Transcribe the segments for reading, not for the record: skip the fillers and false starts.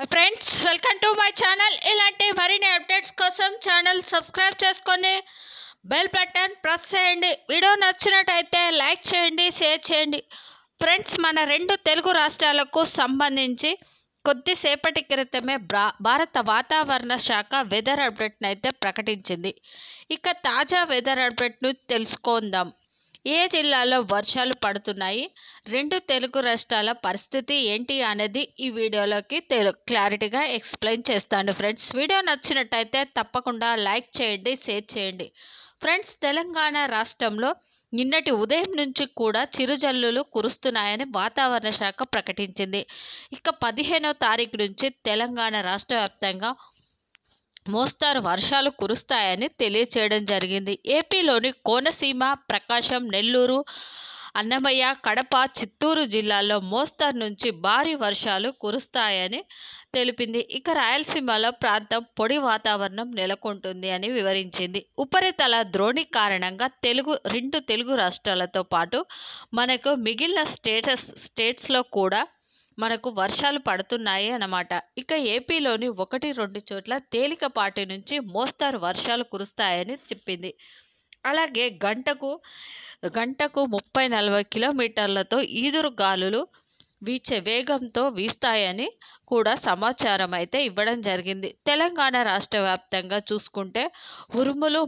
Friends, welcome to my channel. ఇలాంటి మరిన్ని updates కోసం ఛానల్ సబ్స్క్రైబ్ చేసుకొని బెల్ బటన్ ప్రెస్ చేయండి. వీడియో నచ్చినట్టయితే లైక్ చేయండి, షేర్ చేయండి. ఫ్రెండ్స్, మన రెండు తెలుగు రాష్ట్రాలకు సంబంధించి కొద్దిసేపటి క్రితమే భారత వాతావరణ శాఖ వెదర్ అప్డేట్ని అయితే ప్రకటించింది. ఇక తాజా వెదర్ అప్డేట్ను తెలుసుకుందాం. ఏ జిల్లాలో వర్షాలు పడుతున్నాయి, రెండు తెలుగు రాష్ట్రాల పరిస్థితి ఏంటి అనేది ఈ వీడియోలోకి క్లారిటీగా ఎక్స్ప్లెయిన్ చేస్తాను. ఫ్రెండ్స్, వీడియో నచ్చినట్టయితే తప్పకుండా లైక్ చేయండి, షేర్ చేయండి. ఫ్రెండ్స్, తెలంగాణ రాష్ట్రంలో నిన్నటి ఉదయం నుంచి కూడా చిరుజల్లులు కురుస్తున్నాయని వాతావరణ శాఖ ప్రకటించింది. ఇక 15వ తారీఖు నుంచి తెలంగాణ రాష్ట్ర వ్యాప్తంగా మోస్తారు వర్షాలు కురుస్తాయని తెలియచేయడం జరిగింది. ఏపీలోని కోనసీమ, ప్రకాశం, నెల్లూరు, అన్నమయ్య, కడప, చిత్తూరు జిల్లాల్లో మోస్తరు నుంచి భారీ వర్షాలు కురుస్తాయని తెలిపింది. ఇక రాయలసీమలో ప్రాంతం పొడి వాతావరణం నెలకొంటుంది అని వివరించింది. ఉపరితల ద్రోణి కారణంగా రెండు తెలుగు రాష్ట్రాలతో పాటు మనకు మిగిలిన స్టేట్స్లో కూడా మనకు వర్షాలు పడుతున్నాయి అన్నమాట. ఇక ఏపీలోని 1-2 చోట్ల తేలికపాటి నుంచి మోస్తారు వర్షాలు కురుస్తాయని చెప్పింది. అలాగే గంటకు 30-40 కిలోమీటర్లతో ఈదురు గాలులు వీచే వేగంతో వీస్తాయని కూడా సమాచారం అయితే ఇవ్వడం జరిగింది. తెలంగాణ రాష్ట్ర వ్యాప్తంగా చూసుకుంటే ఉరుములు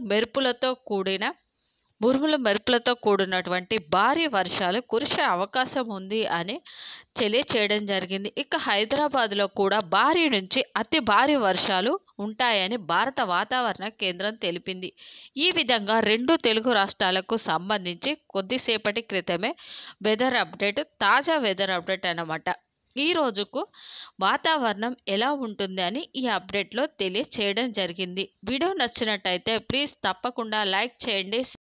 మెరుపులతో కూడినటువంటి భారీ వర్షాలు కురిసే అవకాశం ఉంది అని తెలియచేయడం జరిగింది. ఇక హైదరాబాద్లో కూడా భారీ నుంచి అతి భారీ వర్షాలు ఉంటాయని భారత వాతావరణ కేంద్రం తెలిపింది. ఈ విధంగా రెండు తెలుగు రాష్ట్రాలకు సంబంధించి కొద్దిసేపటి క్రితమే తాజా వెదర్ అప్డేట్ అన్నమాట. ఈ రోజుకు వాతావరణం ఎలా ఉంటుంది అని ఈ అప్డేట్లో తెలియచేయడం జరిగింది. వీడియో నచ్చినట్టయితే ప్లీజ్ తప్పకుండా లైక్ చేయండి.